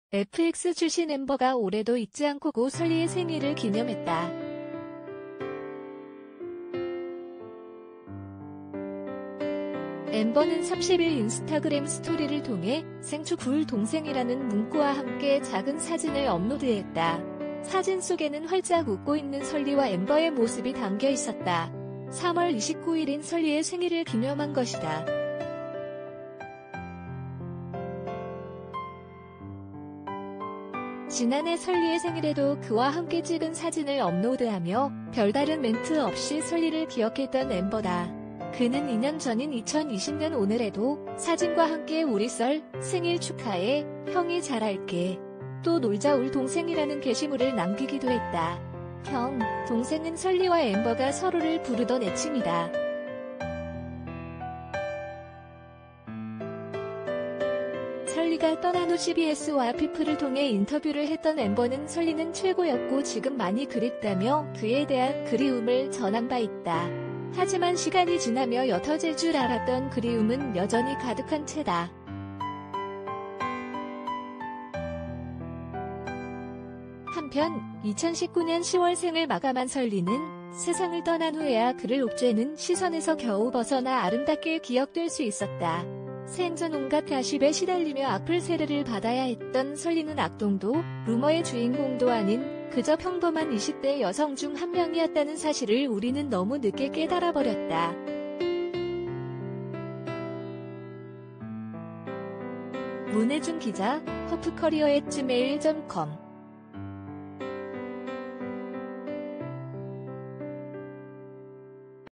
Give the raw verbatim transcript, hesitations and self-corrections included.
에프엑스 출신 엠버가 올해도 잊지 않고 고 설리의 생일을 기념했다. 엠버는 삼십 일 인스타그램 스토리를 통해 생축 구 일 동생이라는 문구와 함께 작은 사진을 업로드했다. 사진 속에는 활짝 웃고 있는 설리와 엠버의 모습이 담겨 있었다. 삼월 이십구일인 설리의 생일을 기념한 것이다. 지난해 설리의 생일에도 그와 함께 찍은 사진을 업로드하며 별다른 멘트 없이 설리를 기억했던 엠버다. 그는 이 년 전인 이천이십 년 오늘에도 사진과 함께 우리 썰 생일 축하해 형이 잘할게 또 놀자 울 동생이라는 게시물을 남기기도 했다. 형, 동생은 설리와 엠버가 서로를 부르던 애칭이다. 설리가 떠난 후 씨비에스와 피플을 통해 인터뷰를 했던 엠버는 설리는 최고였고 지금 많이 그립다며 그에 대한 그리움을 전한 바 있다. 하지만 시간이 지나며 옅어질 줄 알았던 그리움은 여전히 가득한 채다. 한편 이천십구 년 시월 생을 마감한 설리는 세상을 떠난 후에야 그를 옥죄는 시선에서 겨우 벗어나 아름답게 기억될 수 있었다. 생전 온갖 가십에 시달리며 악플 세례를 받아야 했던 설리는 악동도 루머의 주인공도 아닌 그저 평범한 이십 대 여성 중 한 명이었다는 사실을 우리는 너무 늦게 깨달아버렸다. 문혜준 기자, 허프커리어 앳 지메일 닷 컴